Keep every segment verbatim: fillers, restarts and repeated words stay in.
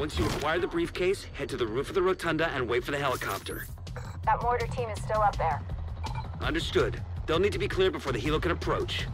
Once you acquire the briefcase, head to the roof of the rotunda and wait for the helicopter. That mortar team is still up there. Understood. They'll need to be cleared before the helo can approach.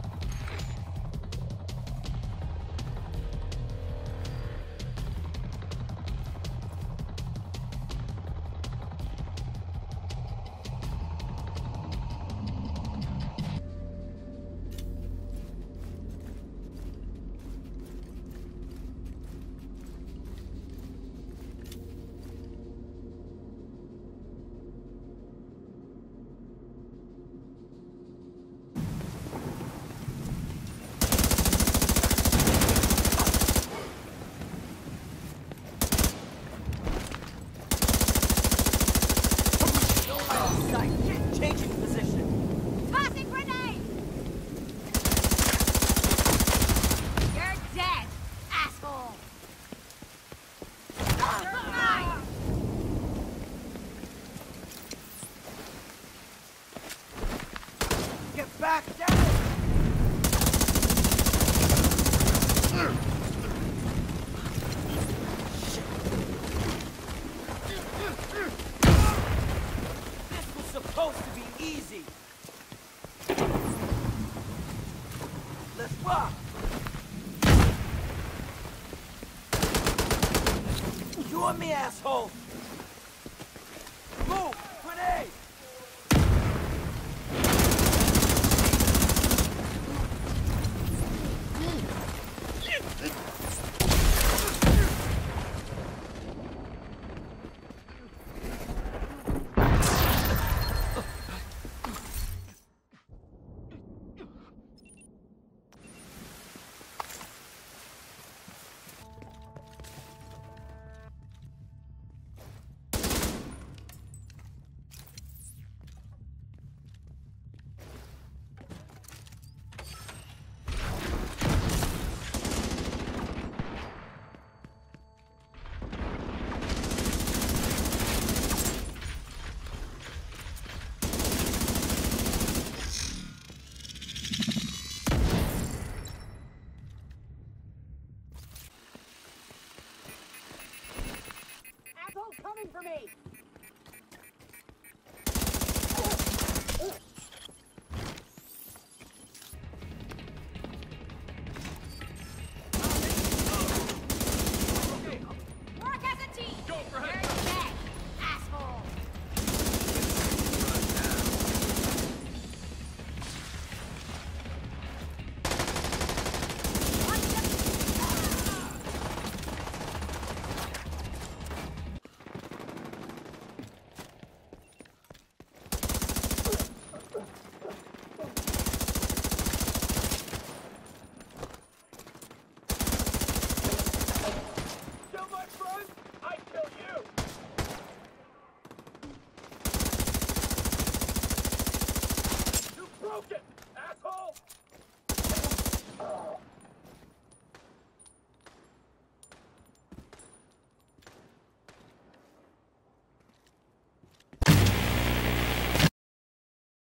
Changing position. Tossing grenade! You're dead, asshole! You're mine! Get back down! This was supposed to be easy. Let's rock! You and me, asshole! Move! Grenade! Coming for me! Work as a team! Go for You're dead, asshole! Asshole!